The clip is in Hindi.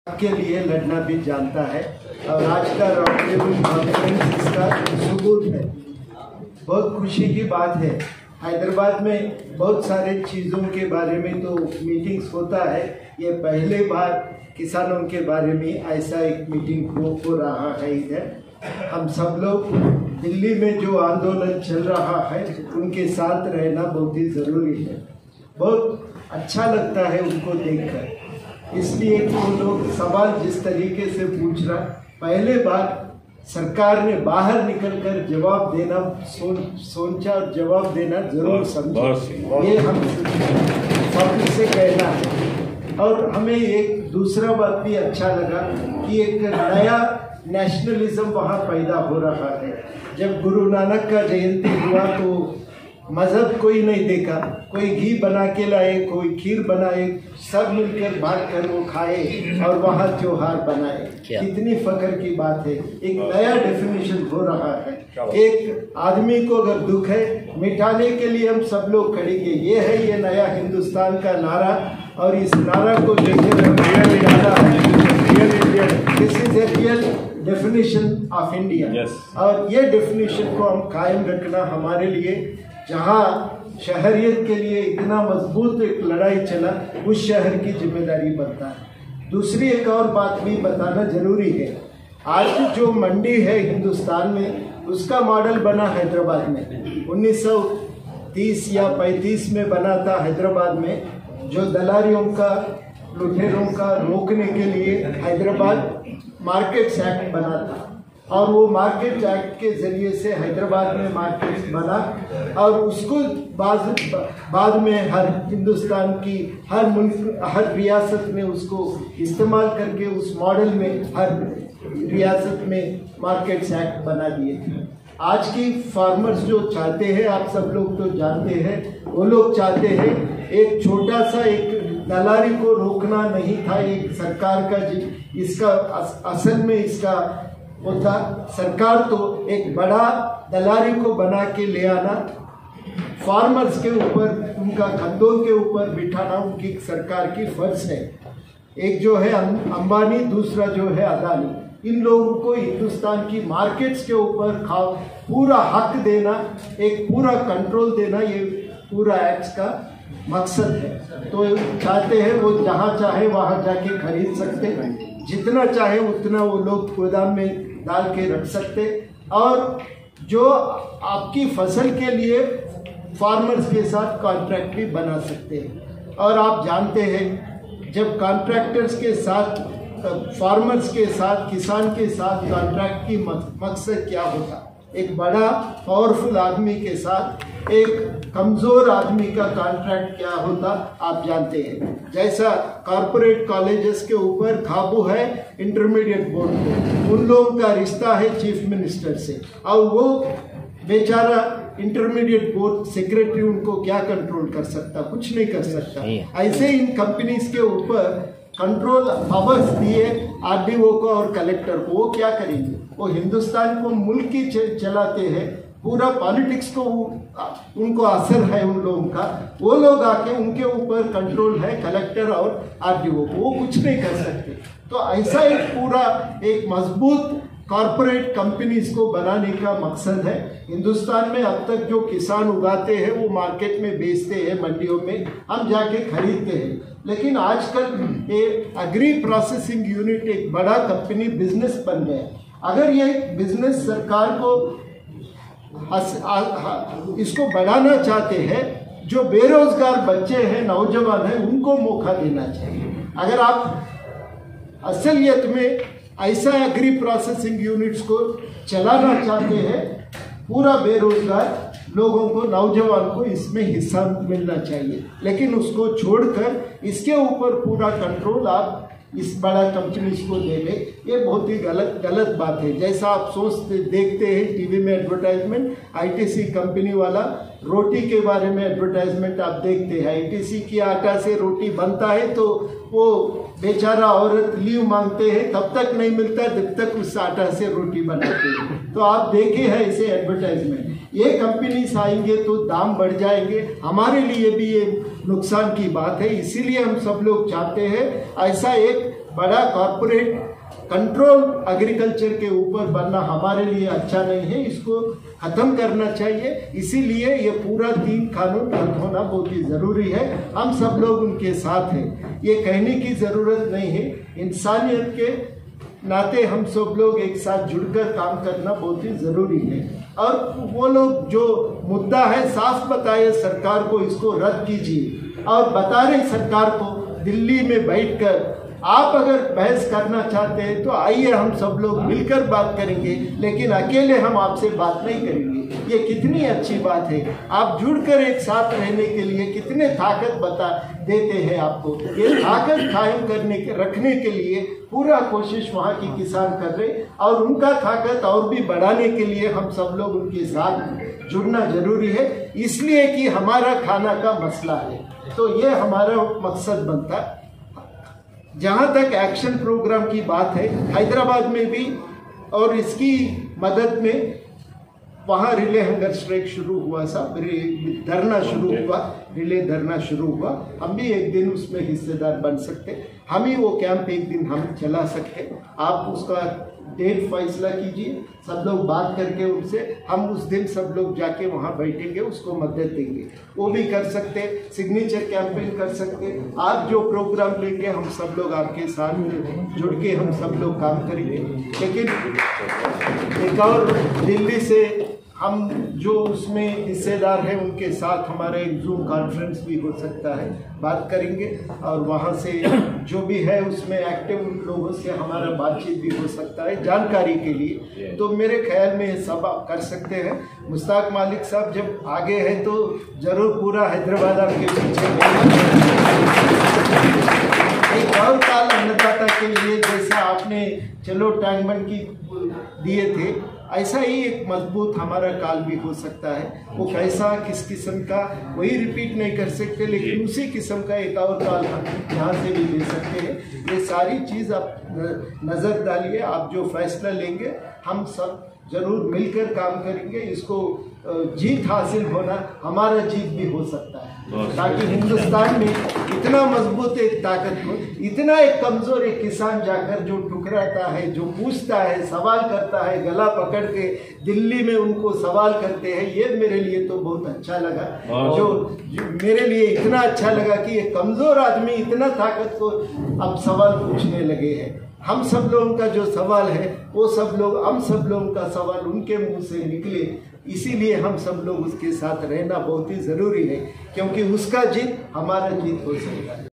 के लिए लड़ना भी जानता है और आज का राउंड टेबल कॉन्फ्रेंस इसका सबूत है। बहुत खुशी की बात है। हैदराबाद में बहुत सारे चीज़ों के बारे में तो मीटिंग्स होता है, ये पहले बार किसानों के बारे में ऐसा एक मीटिंग हो रहा है इधर। हम सब लोग दिल्ली में जो आंदोलन चल रहा है उनके साथ रहना बहुत ही ज़रूरी है। बहुत अच्छा लगता है उनको देखकर, इसलिए वो लोग सवाल जिस तरीके से पूछ रहा, पहले बार सरकार ने बाहर निकलकर जवाब देना सोचा और जवाब देना जरूर समझा, ये हम सबसे कहना है। और हमें एक दूसरा बात भी अच्छा लगा कि एक नया नेशनलिज्म वहाँ पैदा हो रहा है। जब गुरु नानक का जयंती हुआ तो मजहब कोई नहीं देखा, कोई घी बना के लाए, कोई खीर बनाए, सब मिलकर बांट कर वो खाए और वहाँ त्योहार बनाए। कितनी फख्र की बात है। एक नया डेफिनेशन हो रहा है। एक आदमी को अगर दुख है मिटाने के लिए हम सब लोग खड़ेंगे, ये है ये नया हिंदुस्तान का नारा। और इस नारा को लेकर this is a real definition of India. और ये डेफिनेशन को हम कायम रखना हमारे लिए, जहाँ शहरियत के लिए इतना मजबूत एक लड़ाई चला, उस शहर की जिम्मेदारी बनता है। दूसरी एक और बात भी बताना जरूरी है। आज जो मंडी है हिंदुस्तान में, उसका मॉडल बना हैदराबाद में 1930 या 35 में बना था हैदराबाद में, जो दलालियों का, लुटेरों का रोकने के लिए हैदराबाद मार्केट्स एक्ट बना था। और वो मार्केट एक्ट के जरिए से हैदराबाद में मार्केट बना और उसको बाद में हर हिंदुस्तान की हर मुल्क, हर रियासत में उसको इस्तेमाल करके उस मॉडल में हर रियासत में मार्केट्स एक्ट बना दिए थे। आज की फार्मर्स जो चाहते हैं, आप सब लोग तो जानते हैं, वो लोग चाहते हैं एक छोटा सा एक दलाली को रोकना नहीं था, एक सरकार का इसका असल में इसका होता, सरकार तो एक बड़ा दलाली को बना के ले आना, फार्मर्स के ऊपर, उनका कंधों के ऊपर बिठाना उनकी सरकार की फर्ज है। एक जो है अंबानी, दूसरा जो है अदानी, इन लोगों को हिंदुस्तान की मार्केट्स के ऊपर पूरा हक देना, एक पूरा कंट्रोल देना, ये पूरा एक्ट का मकसद है। तो चाहते हैं वो जहाँ चाहे वहाँ जाके खरीद सकते, जितना चाहे उतना वो लोग गोदाम में डाल के रख सकते, और जो आपकी फसल के लिए फार्मर्स के साथ कॉन्ट्रैक्ट भी बना सकते हैं। और आप जानते हैं जब कॉन्ट्रैक्टर्स के साथ, फार्मर्स के साथ, किसान के साथ कॉन्ट्रैक्ट की मकसद क्या होता, एक बड़ा पावरफुल आदमी के साथ एक कमज़ोर आदमी का कॉन्ट्रैक्ट क्या होता आप जानते हैं। जैसा कॉरपोरेट कॉलेजेस के ऊपर काबू है इंटरमीडिएट बोर्ड को, उन लोगों का रिश्ता है चीफ मिनिस्टर से, और वो बेचारा इंटरमीडिएट बोर्ड सेक्रेटरी उनको क्या कंट्रोल कर सकता, कुछ नहीं कर सकता। ऐसे इन कंपनीज के ऊपर कंट्रोल पावर्स दिए आरडीओ को और कलेक्टर को, वो क्या करेंगे? वो हिंदुस्तान को मुल्क ही चलाते हैं, पूरा पॉलिटिक्स को उनको असर है उन लोगों का। वो लोग आके उनके ऊपर कंट्रोल है कलेक्टर और आरडीओ को, वो कुछ नहीं कर सकते। तो ऐसा एक पूरा एक मजबूत कॉरपोरेट कंपनीज को बनाने का मकसद है। हिंदुस्तान में अब तक जो किसान उगाते हैं वो मार्केट में बेचते हैं, मंडियों में हम जाके खरीदते हैं, लेकिन आजकल ये एग्री प्रोसेसिंग यूनिट एक बड़ा कंपनी बिजनेस बन गया। अगर ये बिजनेस सरकार को इसको बढ़ाना चाहते हैं, जो बेरोजगार बच्चे हैं, नौजवान हैं, उनको मौका देना चाहिए। अगर आप असलियत में ऐसा एग्री प्रोसेसिंग यूनिट्स को चलाना चाहते हैं, पूरा बेरोजगार लोगों को, नौजवान को इसमें हिस्सा मिलना चाहिए, लेकिन उसको छोड़कर इसके ऊपर पूरा कंट्रोल आप इस बड़ा कंपनीज को दे दे, ये बहुत ही गलत बात है। जैसा आप सोचते देखते हैं टीवी में एडवर्टाइजमेंट, आईटीसी कंपनी वाला रोटी के बारे में एडवर्टाइजमेंट आप देखते हैं, आईटीसी की आटा से रोटी बनता है तो वो बेचारा औरत लीव मांगते हैं, तब तक नहीं मिलता जब तक उस आटा से रोटी बनाते हैं। तो आप देखे हैं ऐसे एडवर्टाइजमेंट। ये कंपनीज आएंगे तो दाम बढ़ जाएंगे, हमारे लिए भी ये नुकसान की बात है। इसीलिए हम सब लोग चाहते हैं ऐसा एक बड़ा कॉरपोरेट कंट्रोल एग्रीकल्चर के ऊपर बनना हमारे लिए अच्छा नहीं है, इसको खत्म करना चाहिए। इसीलिए ये पूरा 3 कानून रद्द होना बहुत ही ज़रूरी है। हम सब लोग उनके साथ हैं, ये कहने की ज़रूरत नहीं है। इंसानियत के नाते हम सब लोग एक साथ जुड़कर काम करना बहुत ही ज़रूरी है। और वो लोग जो मुद्दा है साफ बताए सरकार को, इसको रद्द कीजिए। और बता रहे सरकार को दिल्ली में बैठकर आप अगर बहस करना चाहते हैं तो आइए हम सब लोग मिलकर बात करेंगे, लेकिन अकेले हम आपसे बात नहीं करेंगे। ये कितनी अच्छी बात है, आप जुड़कर एक साथ रहने के लिए कितने ताकत बता देते हैं आपको। ये ताकत कायम करने के रखने के लिए पूरा कोशिश वहाँ की किसान कर रहे, और उनका ताकत और भी बढ़ाने के लिए हम सब लोग उनके साथ जुड़ना जरूरी है, इसलिए कि हमारा खाना का मसला है। तो ये हमारा मकसद बनता है। जहाँ तक एक्शन प्रोग्राम की बात है, हैदराबाद में भी और इसकी मदद में वहाँ रिले हंगर स्ट्राइक शुरू हुआ, सब धरना शुरू हुआ, रिले धरना शुरू हुआ। हम भी एक दिन उसमें हिस्सेदार बन सकते, हम ही वो कैंप एक दिन हम चला सकते। आप उसका डेट फैसला कीजिए, सब लोग बात करके उनसे, हम उस दिन सब लोग जाके वहाँ बैठेंगे, उसको मदद देंगे। वो भी कर सकते, सिग्नेचर कैंपेन कर सकते। आप जो प्रोग्राम लेंगे हम सब लोग आपके साथ जुड़ के हम सब लोग काम करेंगे। लेकिन एक और दिल्ली से हम जो उसमें हिस्सेदार हैं उनके साथ हमारा एक जूम कॉन्फ्रेंस भी हो सकता है, बात करेंगे। और वहाँ से जो भी है उसमें एक्टिव लोगों से हमारा बातचीत भी हो सकता है जानकारी के लिए। तो मेरे ख्याल में सब आप कर सकते हैं। मुश्ताक मालिक साहब जब आगे हैं तो ज़रूर पूरा हैदराबाद आपके पीछे। एक और काल अन्नदाता के लिए जैसा आपने चलो टैंकबंड की दिए थे, ऐसा ही एक मजबूत हमारा काल भी हो सकता है। वो कैसा किस किस्म का वही रिपीट नहीं कर सकते, लेकिन उसी किस्म का एक और काल हम यहाँ से भी ले सकते हैं। ये सारी चीज़ आप नज़र डालिए, आप जो फैसला लेंगे हम सब जरूर मिलकर काम करेंगे। इसको जीत हासिल होना हमारा जीत भी हो सकता है, ताकि हिंदुस्तान में इतना मजबूत एक ताकत हो, इतना एक कमज़ोर एक किसान जाकर जो ठुकराता है, जो पूछता है, सवाल करता है, गला पकड़ के दिल्ली में उनको सवाल करते हैं, ये मेरे लिए तो बहुत अच्छा लगा। जो मेरे लिए इतना अच्छा लगा कि ये कमज़ोर आदमी इतना ताकत को अब सवाल पूछने लगे हैं। हम सब लोगों का जो सवाल है वो सब लोग, हम सब लोगों का सवाल उनके मुंह से निकले, इसीलिए हम सब लोग उसके साथ रहना बहुत ही ज़रूरी है, क्योंकि उसका जीत हमारा जीत हो सकता है।